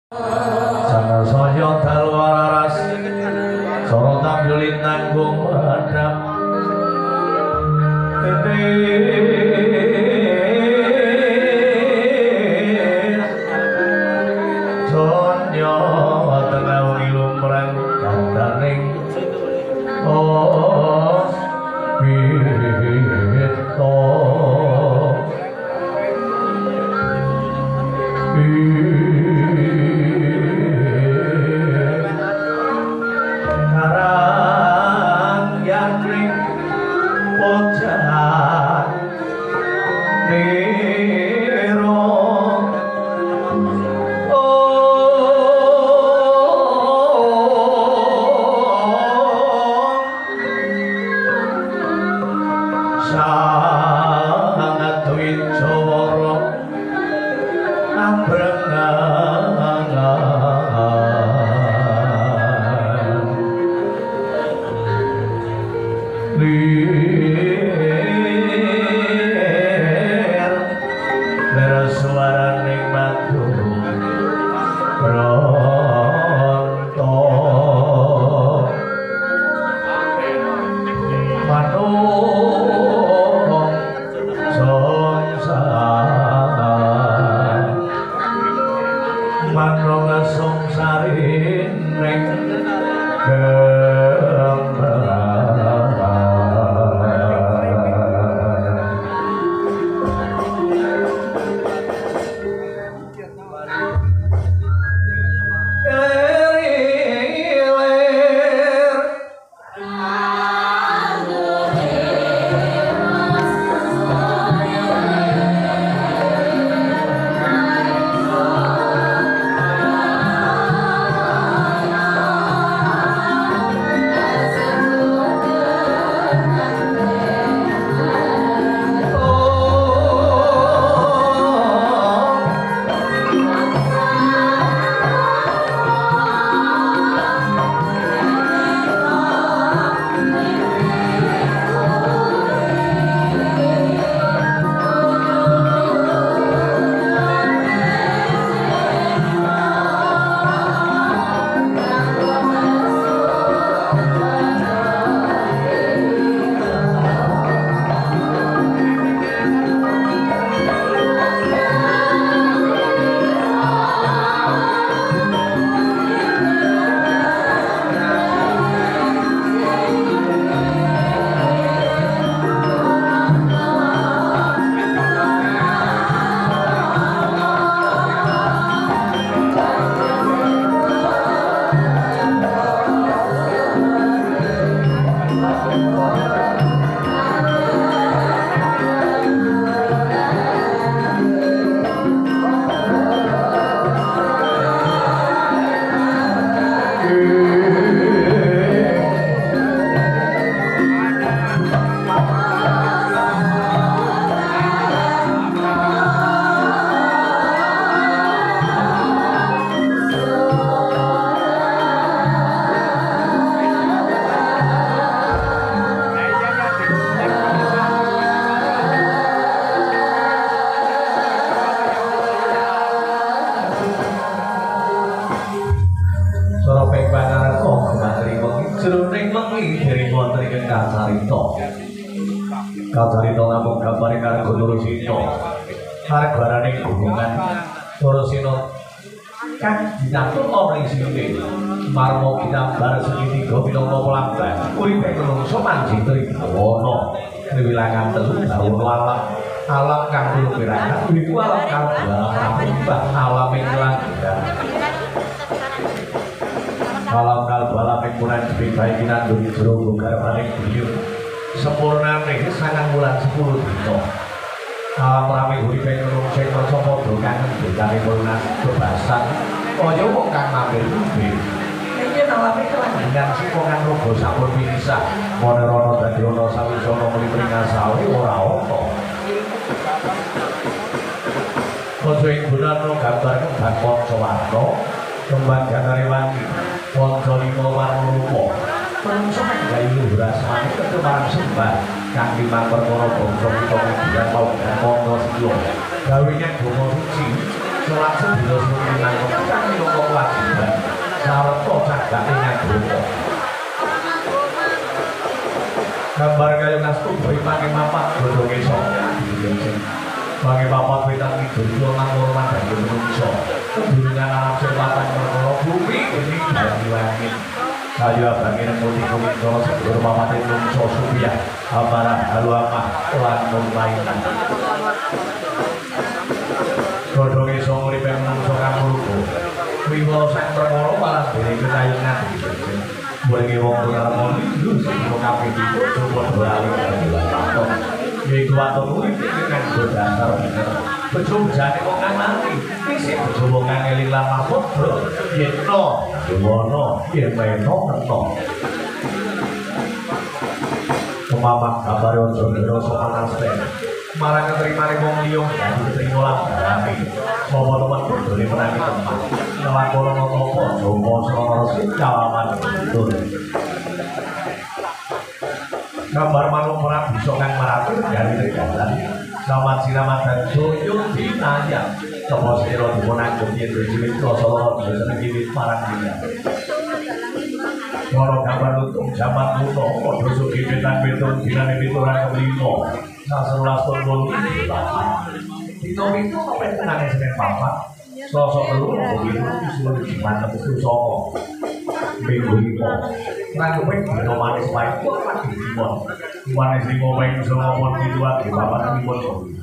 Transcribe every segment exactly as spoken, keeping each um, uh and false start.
Sana saya dalwararas soro tampilin nanggung hadap sonyo tengah ngilumrang kandaning oh bito karang yakring pojak nero sangat duit coro abrengangan lir lir suaraning madu bronto manung songsar manung songsaring ning Kacarita namung gambare karo Nurusina arep barane hubungan Nurusina kang dinatut ora isine marmo kinambar segitiga pinangka pelanggan uripe menungso manjing tribawana wilangan telu gawon alam alam kang luwirangan iku alam kang bak alame kelangan alam kal balame kuran dibae kinandung jero garwane buyut sempurnane sangang wulan sepuluh dina alam rame uripe menungso sing kersa padha kangen bekane purnas bebasan kaya kok kang mampir kuwi iki alame kelangan sikongan rogo sampun pinisah mono-rono dadi ana sawisana mlipring asawe ora ana Ojo ing bulan gambar kembang ponco warna kembang ganare wangi ponco lima warna rupa menungso menggawe luhur asmane ketemarang sembah kanthi perkara bangsa kita kuburan paugeran monggo sila gawe yen donga suci salat sedina suci nang kang minangka buka. Gambar kaya nastu beri pakai mapak godong esok pakai mapak wetan itu dua nganggur makan di menungso kebunuhan alam selatan berkoro bumi ini dari langit kayu abang yang putih kuning kalau sebelum mapak itu menungso supiah amarah halu amah lan membaikan godong esok ngeripen menungso kamurku wiwala sang berkoro malah diri ketayungan boleh wong ora moni wong kabeh iki coba bali kantor iki waton kuwi kan dasar bejo jane wong nganti isih bejo wong ngeling lama foto yetno dewono yen meno nento kemamak kabar ojo ngero soal nasbe marang keterimane wong liya dadi ketrima labane apa teman bodone menangi tempat ngelakoni apa jopo sora sikawan betul gambar manuk ora bisa kang marati dari regalan selamat siramat dan soyo dinaya sapa sira dipunanggung yen dhewe rasa bisa iki parang dia Moro gambar untuk zaman kuno padha sugi petan-petan dinane pituran kelima saselulas tahun itu itu apa tenane senen papat sosok telu begitu disuruh mantep itu soko minggu lima nanggepe dino manis baik pati timon manis lima baik iso ngomong gitu ati papat timon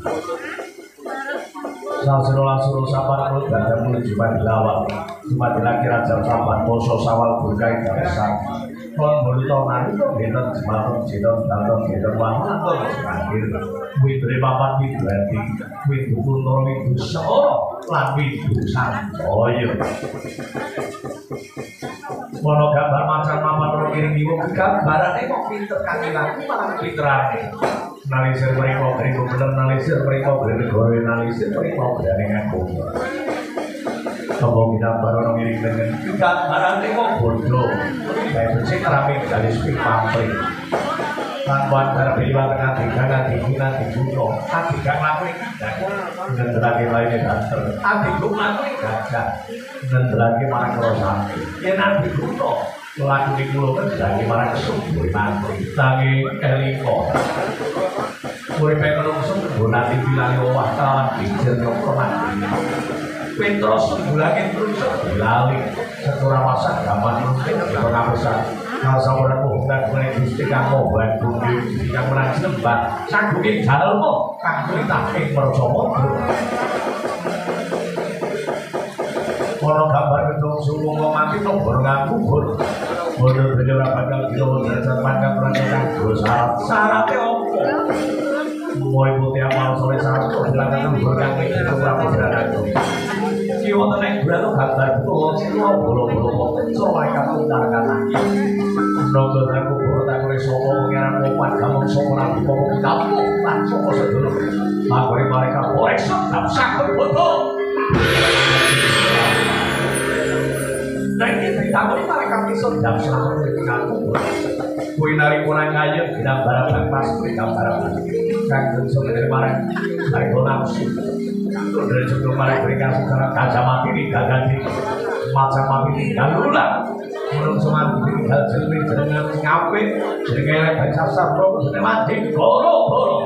saselulas suruh sabar perut dan menuju Madilawal cuma dilakira jam sabar poso sawal berkait besar kon bolito nari benten semalam jedon dalem jedon wangun atau akhir witri papat widu ati widu kuntur widu seoro lan widu santoyo mono gambar macan mapan ora kiring iwo gambarane kok pinter kangelan malah pinterane nalisir mriko mriko bener nalisir mriko bener negara nalisir mriko berani ngaku Sopo kita baru ngiring dengan gambarane kok bodoh kayak bersih rame dari spik pampri tanpa antara biliwat tengah tiga nanti nanti bunuh nanti gak ngelakuin dan terakhir lainnya danter nanti gue ngelakuin gajah dan terakhir mana kerosan ya nanti bunuh laku di pulau kan lagi mana kesubur nanti lagi eliko boleh pengen sumbu nanti bilang wah kawan pinjir nyokro nanti Petros bulangin terus dilali sekurang masa gaman mungkin di pengawasan kalau saudara bukan boleh gusti kamu buat bumi yang menangis lembah sangguin jalmu kangkui takik mersomo kalau gambar gedung sungguh ngomati no berang kubur bodoh bener bakal kilo derajat pangkat perangkat syarat syaratnya opo mulai putih amal sore syarat berangkat berang itu berapa berangkat Kiyo teneng beratu gambar betul semua bolo-bolo so mereka tuntarkan lagi nonton aku berota kore sopo mengira mopat kamu sopo nanti komo kamu lan sopo sedulur makori mereka boleh sedap sakit betul dan ini kamu mereka bisa sedap sakit kamu kui nari kurang aja tidak barang pas kui gambar kan sebenarnya barang dari nafsu dari sebelum mereka berikan secara gajah mati di ganti macam mati di galulah belum semati di hal jelmi dengan ngape dengan baca sabro dengan mati goro goro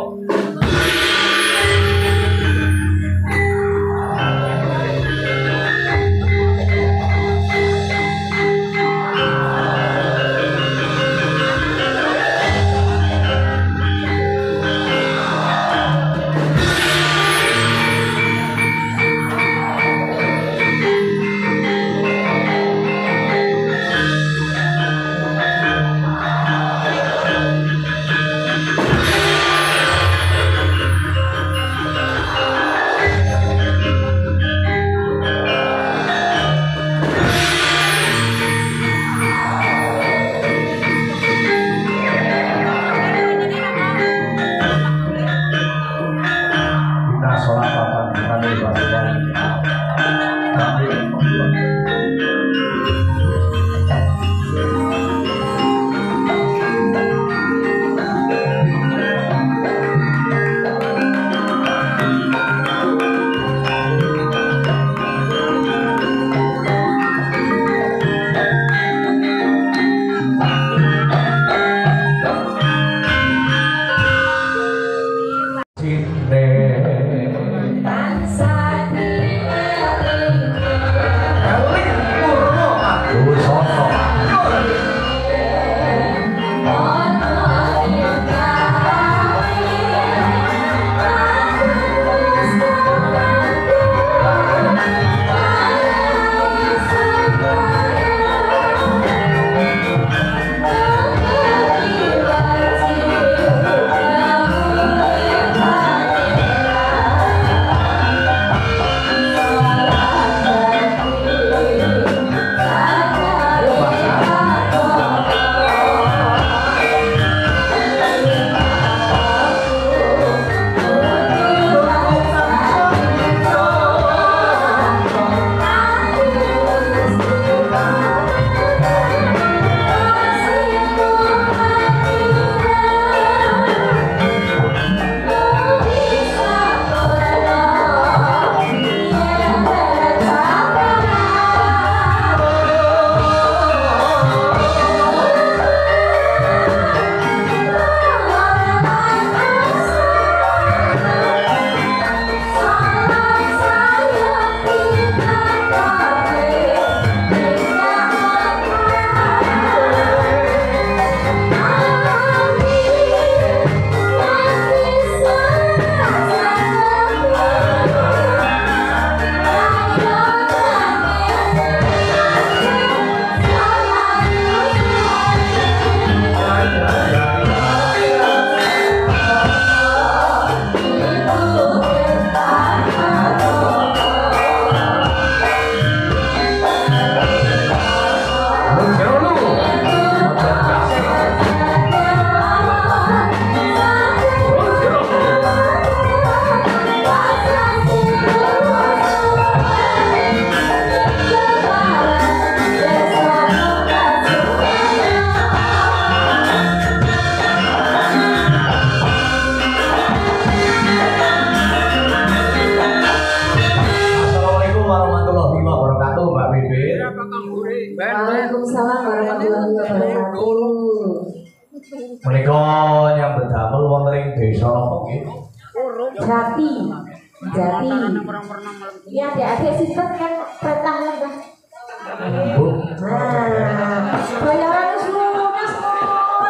Waalaikumsalam warahmatullahi wabarakatuh. Menika yang berdamel wonten ing desa napa nggih? Jati. Jati. Iya, adik-adik sistem kan perintah lembah. Bu. Nah, bayaran wis lunas kok.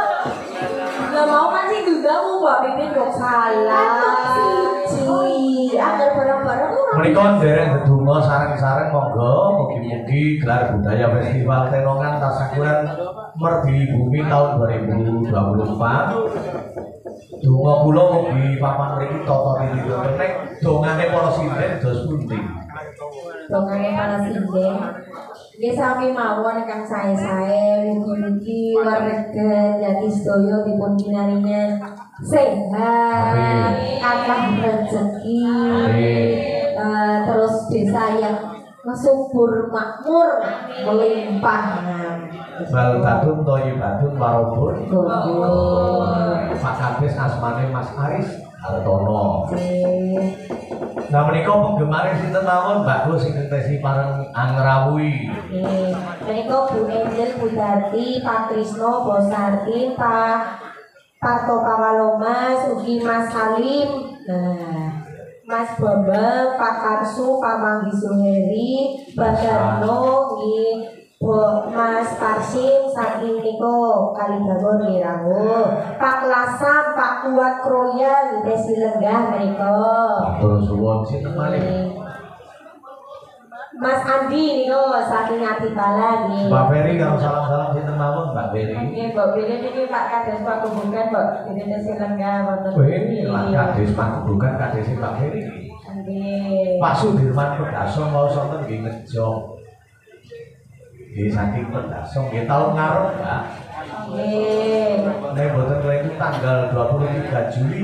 Lah mau masih dudamu Mbak Pipin kok salah. Siji, agar barang-barang ora. Menika nderek ndedonga sareng-sareng monggo mugi-mugi gelar budaya festival Tenongan Tasyakuran Merdi Bumi tahun dua ribu dua puluh empat. Donga kula mugi papan mriki tata riri nek dongane para sinden dos pundi. Dongane para sinden. Nggih sami mawon kang sae-sae mugi-mugi warga Jati sedaya dipun kinarinya sehat, akeh rezeki, uh, terus desa yang subur makmur melimpah. Bal batun toyi batun warobun. Pak Kades asmane Mas Aris Hartono. Nah menika penggemar sinten mawon Mbak Gus sing tesi pareng angrawuhi. Nggih, menika Bu Angel Budati, Pak Krisno Bosarti, Pak Parto Kawalomas, ugi Mas Salim. Nah, Mas Bambang, Pak Karsu, Pak Manggi Suheri, Mbak Darno, nggih, Mas Karsim, saking niko Kalibagon Wirango, Pak Lasam, Pak Kuat Kroya, Desi Lenggah menika. Terus suwun sinten malih? Mas Andi niko saking Atibala nggih. Mbak Ferry kalau salam-salam sinten mawon Mbak Ferry. Nggih, Mbak Ferry niki Pak Kades Pak Hubungan, Mbak Desi Lenggah wonten. Oh ini lah Kades Pak Hubungan Kades Mbak Ferry. Nggih. Pak Sudirman Pedaso mau sonten nggih ngejo. Nggih saking Pedaso nggih taun ngarep Mbak. Nggih. Nek boten keliru tanggal dua puluh tiga Juli.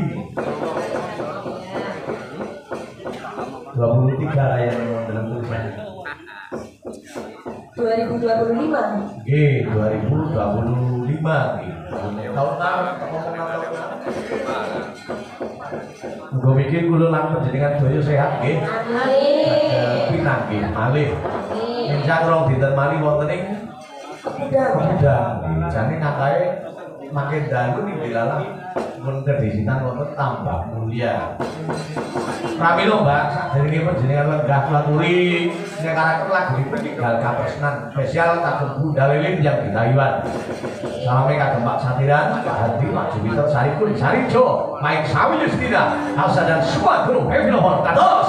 dua puluh tiga lah yang dalam tulisan. dua ribu dua puluh lima. Nggih, dua ribu dua puluh lima nggih. Taun ngarep ngomong apa? Muga mikir kula lan panjenengan daya sehat nggih. Amin. Pinang nggih, malih. Insya Allah dinten mari wonten ing Pedang. Jane ngakae makin dalu ning dilalah mun kedisitan wonten tambah mulia. Pramila Mbak, saderenge panjenengan lenggah klaturi nek karakter lagu peninggal kapesnan spesial kagem Bunda Lilin yang di Taiwan. Salame kagem Pak Satiran, Pak Hadi, Pak Jupiter, Sarikun, Sarijo, Mike Sawi Justina, Hafsa dan semua kru Heavy Novel Kados.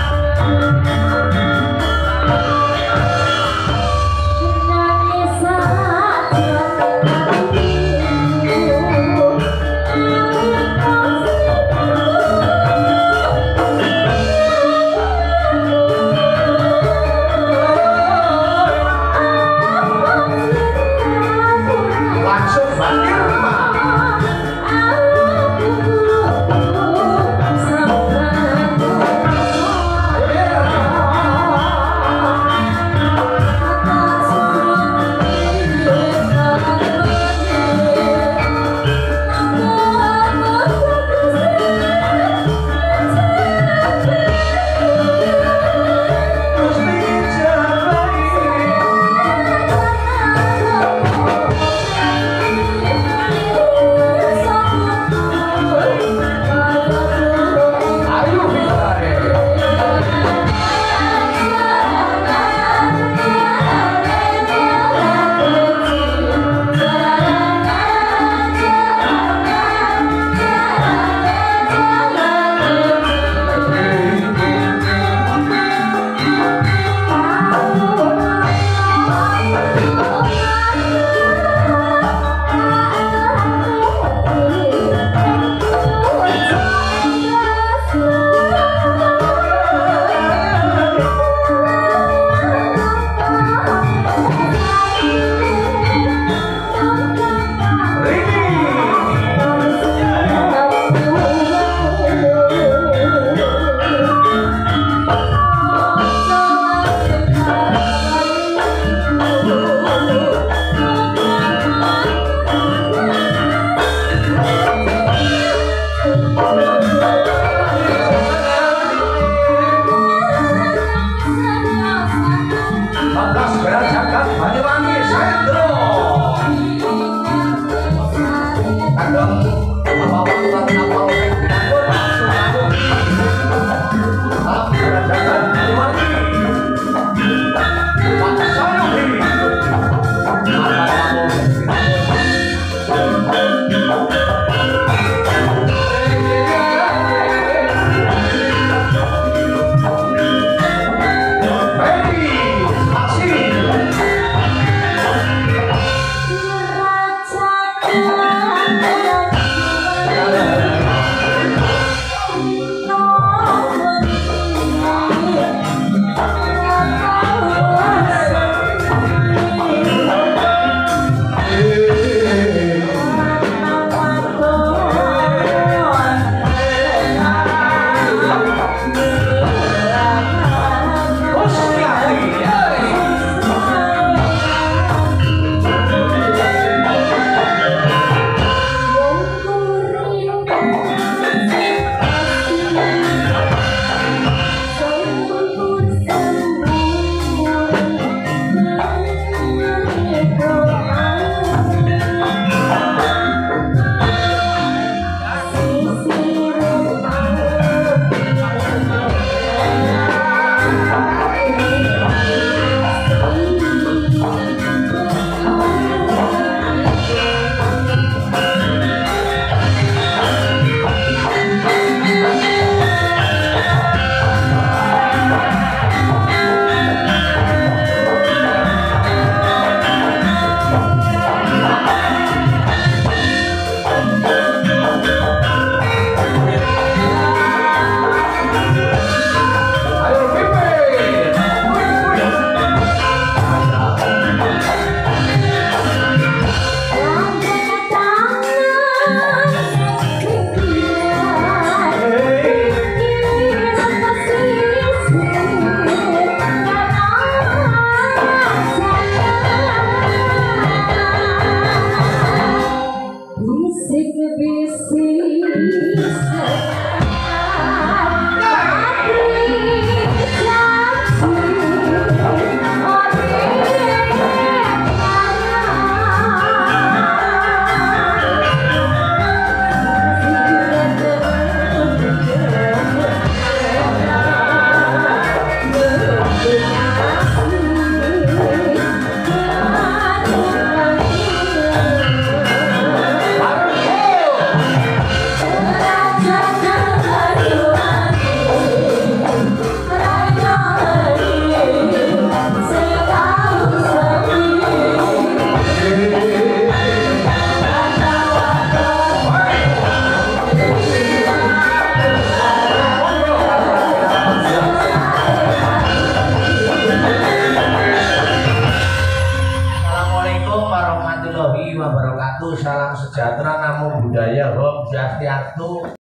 Nangis Wabarakatuh. Salam sejahtera, namo buddhaya, om swastiastu.